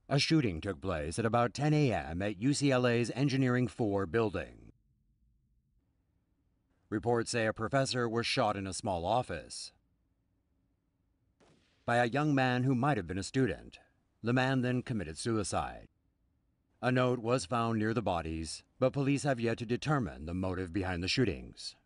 A shooting took place at about 10 a.m. at UCLA's Engineering 4 building. Reports say a professor was shot in a small office by a young man who might have been a student. The man then committed suicide. A note was found near the bodies, but police have yet to determine the motive behind the shootings.